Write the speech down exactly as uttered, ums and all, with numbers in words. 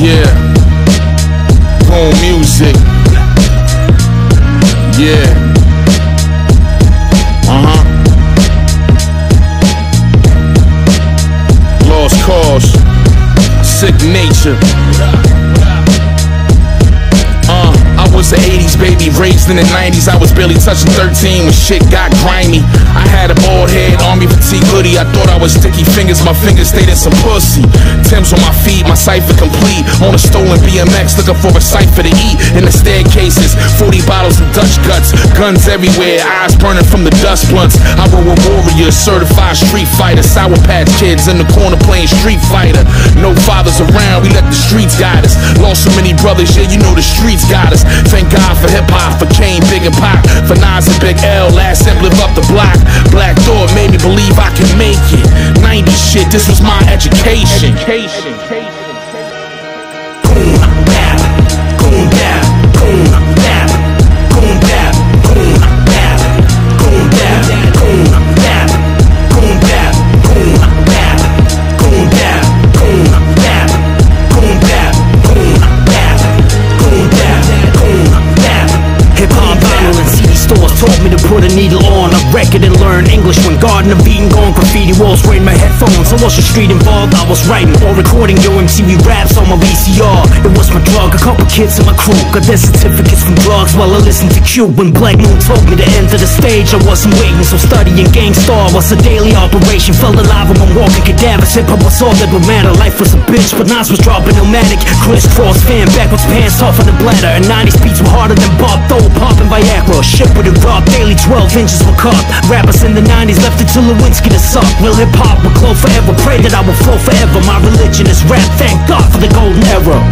Yeah. Home music. Yeah. Uh-huh. Lost cause. Sick nature. Uh, I was an eighties baby, raised in the nineties. I was barely touching thirteen when shit got grimy. I had a bald head, army fatigue hoodie. I thought I was sticky fingers, my fingers stayed in some pussy. Tim's on my feet, my cipher complete. On a stolen B M X, looking for a cipher to eat. In the staircases, forty bottles of Dutch guts. Guns everywhere, eyes burning from the dust blunts. I were a warrior, certified street fighter. Sour Patch Kids in the corner playing Street Fighter. No fathers around, we let the streets guide us. Lost so many brothers, yeah, you know the streets got us. Thank God for hip-hop, for Kane, Big and Pac, for Nas and Big L. Last Simp live up the block. Black Thought made me believe I can make it. nineties shit, this was my education. Education. Boom, bap, boom, bap, boom, bap, boom, bap, boom, bap, boom, bap, boom, bap, boom, bap, boom, bap, boom, bap, boom, bap, boom, bap, boom, bap, boom, bap, boom, bap. Hip-hop vinyl and C D stores taught me to put a needle on a record and learn English. When Garden of Eden gone, graffiti walls rain my headphones. I was the street involved, I was writing or recording Yo M T V raps on my V C R. It was my drug, a couple kids in my crew got their certificates from drugs while I listened to Q. When Black Moon told me to enter the stage, I wasn't waiting, so studying Gang Starr was a daily operation. Felt alive among walking cadavers. Hip-hop was all that would matter. Life was a bitch, but Nas was dropping Illmatic. Crisscross fan, backwards pants, tougher than bladder. And nineties beats were harder than Bob Dole, popping Viagra. Shit with it raw, daily twelve inches were cut. Rappers in the nineties left it to Lewinsky to suck. Real hip-hop will glow forever, pray that I will flow forever. My religion is rap, thank God for the golden era.